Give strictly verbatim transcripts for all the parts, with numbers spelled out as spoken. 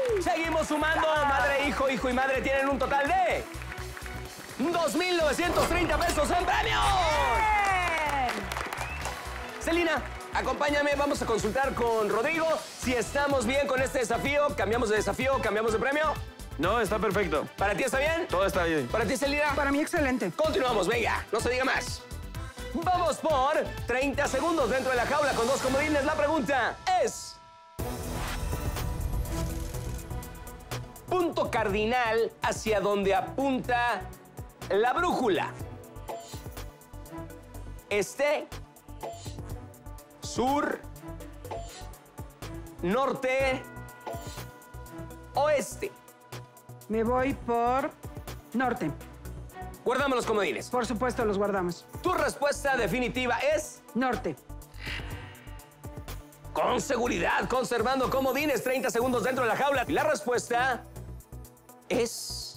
Seguimos sumando. Madre, hijo, hijo y madre tienen un total de dos mil novecientos treinta pesos en premios. Celina, acompáñame. Vamos a consultar con Rodrigo si estamos bien con este desafío. ¿Cambiamos de desafío? ¿Cambiamos de premio? No, está perfecto. ¿Para ti está bien? Todo está bien. ¿Para ti, Celina? Para mí, excelente. Continuamos, venga. No se diga más. Vamos por treinta segundos dentro de la jaula con dos comodines. La pregunta es... punto cardinal hacia donde apunta la brújula. Este, sur, norte, oeste. Me voy por norte. Guardamos los comodines. Por supuesto, los guardamos. Tu respuesta definitiva es... Norte. Con seguridad, conservando comodines, treinta segundos dentro de la jaula. Y la respuesta es...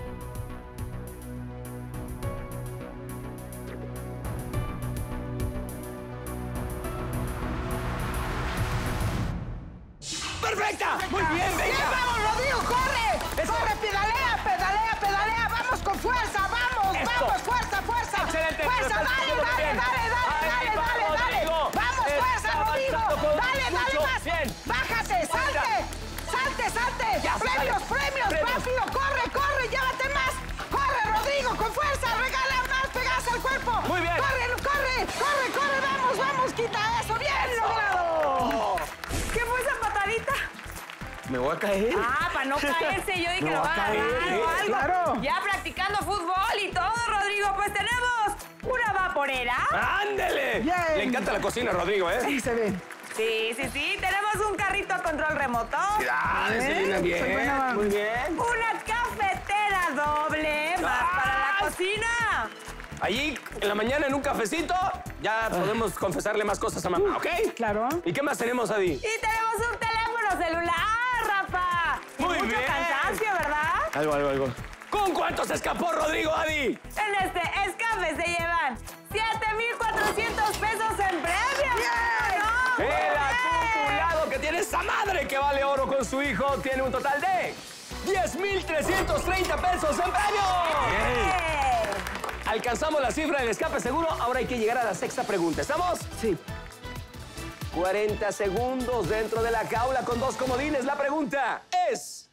¡perfecta! ¡Muy bien, venga! ¡Bien, vamos, Rodrigo! ¡Corre! Eso. ¡Corre, pedalea, pedalea, pedalea! ¡Vamos con fuerza! ¡Vamos, Esto. vamos! ¡Fuerza, fuerza! Excelente, ¡Fuerza! lo estás ¡Dale, haciendo muy dale, bien. dale, dale, Ahí dale, va, dale, dale! Rodrigo. ¡Vamos, Está fuerza, Rodrigo! avanzando con ¡Dale, dale mucho. más! Bien. ¡Bájate, salte! ¡Salte, salte! Ya, ¡Premios, sale. premios! Premios. ¡Rápido! ¡Corre, corre! ¡Llévate más! ¡Corre, Rodrigo! ¡Con fuerza! ¡Regala más! ¡Pegaste al cuerpo! Muy bien. ¡Corre, corre! ¡Corre, corre! ¡Vamos, vamos! ¡Quita eso! ¡Bien logrado! ¿Qué fue esa patadita? ¿Me voy a caer? Ah, para no caerse, yo dije que No lo va va a a caer, agarrar o algo. claro. Ya practicando fútbol y todo, Rodrigo. Pues tenemos una vaporera. ¡Ándele! Bien. Le encanta la cocina, Rodrigo, ¿eh? Sí, se ve. Sí, sí, sí. Tenemos un carrito a control remoto. Ah, Celina, bien. Soy buena. Muy bien. Una cafetera doble más Ah. para la cocina. Allí, en la mañana, en un cafecito, ya podemos confesarle más cosas a mamá, ¿ok? Claro. ¿Y qué más tenemos, Adi? Y tenemos un teléfono celular, Rafa. Muy Mucho bien. cansancio, ¿verdad? Algo, algo, algo. ¿Con cuánto se escapó, Rodrigo, Adi? En este escape se llevan siete mil cuatrocientos pesos en premios. ¡No! El ¡Muy bien! acumulado que tiene esa madre que vale oro con su hijo tiene un total de diez mil trescientos treinta pesos en premios. ¡Eh! Alcanzamos la cifra del escape seguro. Ahora hay que llegar a la sexta pregunta. ¿Estamos? Sí. cuarenta segundos dentro de la jaula con dos comodines. La pregunta es...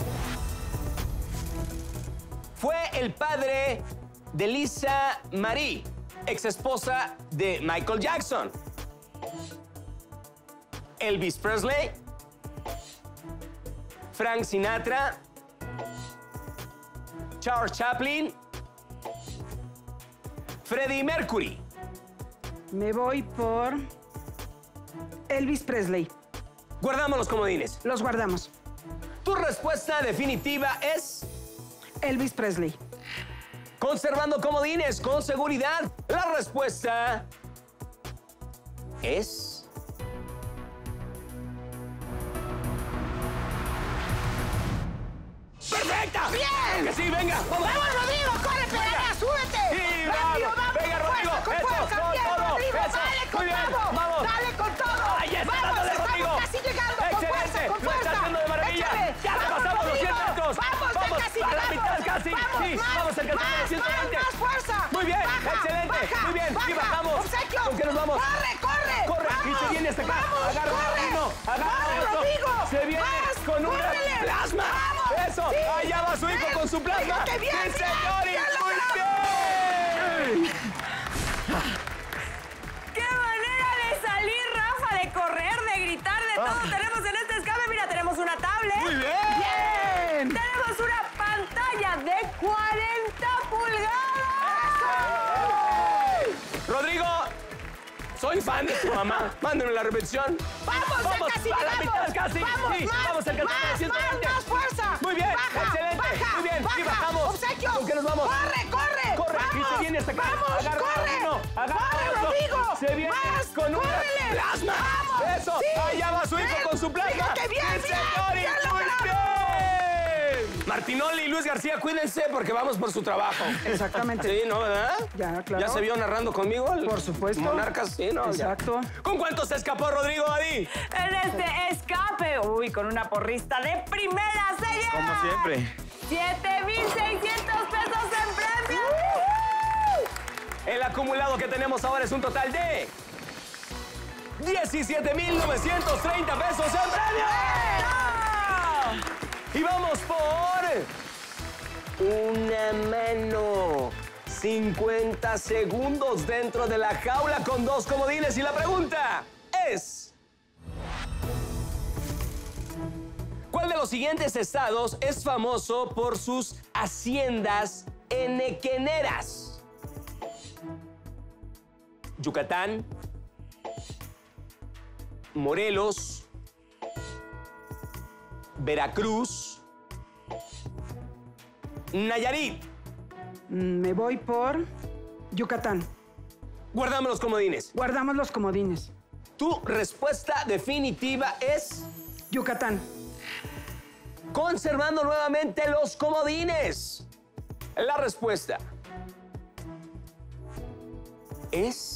¿fue el padre de Lisa Marie, ex esposa de Michael Jackson, Elvis Presley, Frank Sinatra, Charles Chaplin, Freddie Mercury? Me voy por Elvis Presley. Guardamos los comodines. Los guardamos. Tu respuesta definitiva es... Elvis Presley. conservando comodines con seguridad. La respuesta es... ¡perfecta! ¡Bien! ¡Que sí, venga! ¡Vamos! ¡Vamos, Rodrigo! ¡Corre, pedalea! ¡Súbete! Sí, ¡Rápido, vamos. vamos! Venga, con Rodrigo, fuerza, con eso, fuerza! con ¡Bien, todo, Rodrigo! eso. ¡Dale con Muy bien, todo! vamos. ¡Dale con todo! Ahí está, ¡Vamos, dándole, estamos Rodrigo! casi llegando! ¡Con ¡Excelente! fuerza, con ¡Lo está fuerza! haciendo de maravilla! ¡Échale! ¡Ya te ¡Vamos, pasamos los Rodrigo! cien metros! ¡Vamos, ya ¡Vamos! casi ¡A la llegamos! mitad casi! ¡Vamos, ¡Sí! más! ¡Vamos a alcanzar ¡Más, los ciento veinte! más, más fuerza! ¡Muy bien! Baja, ¡Excelente! baja, ¡Muy bien! baja. ¡Y bajamos! ¡Obsequio! ¿Con qué nos vamos? ¡Corre, corre! ¡Corre! ¡Vamos! ¡Y se viene hasta acá! ¡Vamos, ¡Agarra corre! uno! ¡Agarra ¡Corre, otro! Rodrigo! ¡Se viene ¡Más! con un ¡Córrele! plasma! ¡Vamos! ¡Eso! Sí. ¡Allá va su hijo Ven. con su plasma! Fíjate bien, ¡Sí, bien, señores! bien ¡Muy bien! ¡Qué manera de salir, Rafa! De correr, de gritar, de todo. Tenemos en este escape, mira, tenemos una tablet. ¡Muy bien! ¡Bien! Tenemos una pantalla de cuarenta pulgadas. Rodrigo, soy fan de tu mamá. Mándame la repetición. ¡Vamos, Vamos, ya casi a la llegamos! mitad casi. ¡Vamos, Sí, más! vamos a alcanzar más, el ciento veinte. más, más fuerza! Muy bien, ¡Baja, excelente, baja, muy bien, baja! y bajamos. ¡Obsequio! ¿Con qué nos vamos? ¡Corre, corre! Corre, ¡Vamos! y se viene hasta acá. ¡Vamos, Agarra corre! uno, agarra ¡Corre, otro. Rodrigo! Se viene ¡Más! con un ¡Córrele! plasma. ¡Vamos! Eso, Sí, allá va su hijo bien. con su plasma. Fíjate bien, ¡Sí, bien, señores! bien ¡Muy logrado. bien! Marcó Martinoli y Luis García, cuídense porque vamos por su trabajo. Exactamente. Sí, ¿no, verdad? Ya, claro. ¿Ya se vio narrando conmigo? El Por supuesto. Monarcas, sí, ¿no? Exacto. Ya. ¿Con cuánto se escapó Rodrigo Daddy? En este escape, uy, con una porrista de primera se lleva Como siempre. siete mil seiscientos pesos en premio. El acumulado que tenemos ahora es un total de diecisiete mil novecientos treinta pesos en premio. Y vamos por una mano. cincuenta segundos dentro de la jaula con dos comodines. Y la pregunta es: ¿cuál de los siguientes estados es famoso por sus haciendas enequeneras? Yucatán, Morelos, Veracruz, Nayarit. Mm, Me voy por Yucatán. Guardamos los comodines. Guardamos los comodines. Tu respuesta definitiva es Yucatán. conservando nuevamente los comodines. La respuesta es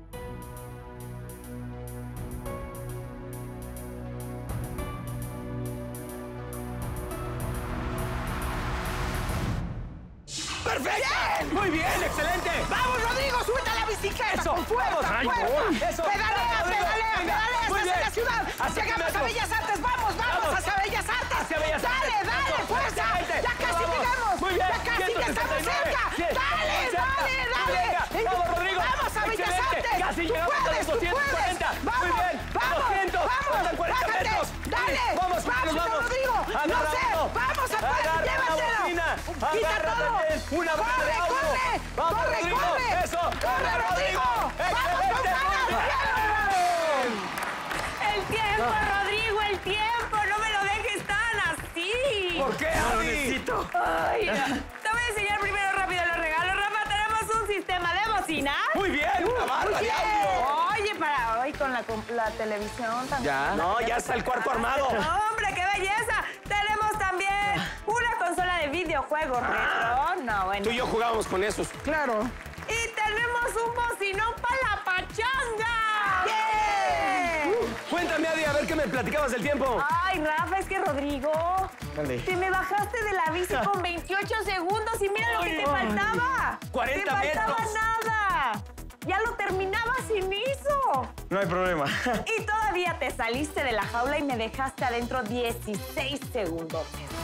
¡perfecto! Muy bien, excelente. ¡Vamos, Rodrigo! ¡Súbete a la bicicleta! Eso, ¡Con fuerza, vamos, fuerza! eso. ¡Pedalea, Rodrigo, pedalea, venga, pedalea! muy ¡Hacia bien. la ciudad! Hacia ¡Llegamos a metro. Bellas Artes! ¡Vamos, vamos! Vamos. ¡Hacia Bellas Artes! Hacia Bellas ¡Dale, Artes. dale, Eso, fuerza! excelente. ¡Ya casi Vamos. llegamos! Muy bien. ¡Ya casi, ya estamos cerca! Cien. ¡Dale, Cerca. dale, dale! Venga, vamos, Rodrigo. ¡Vamos a Bellas Excelente. Artes! Casi ¡Tú llegamos a puedes, los tú doscientos cuarenta. puedes! ¡Vamos, Muy bien. vamos! doscientos. ¡Vamos! Faltan cuarenta ¡Bájate! metros. ¡Dale! Vamos, ¡Vamos, vamos. Rodrigo! ¡No sé! Agárralo. ¡Vamos a poder! Agarra la ¡Llévatelo! bocina. ¡Quita Agárrate todo! bien. Una banda de ¡Corre, auto. corre! Vamos, ¡Corre, Rodrigo. corre! Eso. ¡Corre, Rodrigo! ¡Vamos, con Excelente. ganas! ¡Bien! El tiempo, Rodrigo, el tiempo. No me lo dejes tan así. ¿Por qué, No lo Adi? necesito. Ay, te voy a enseñar primero rápido los regalos. Rafa, tenemos un sistema de bocinas. Muy bien, una barra de audio. Oye, para hoy con la, com- la televisión también. Ya. No, ya está el cuarto armado. ¡Hombre, qué belleza! Tenemos también una consola de videojuegos retro. No, bueno. Tú y yo jugábamos con esos. Claro. Y tenemos un bocinón para la pachanga. ¡Yeah! Cuéntame, Adi, a ver qué me platicabas del tiempo. Ay, Rafa, es que Rodrigo, Dale. te me bajaste de la bici con veintiocho segundos y mira lo que te faltaba. cuarenta Te faltaba metros. nada. Ya lo terminabas sin eso. No hay problema. Y todavía te saliste de la jaula y me dejaste adentro dieciséis segundos.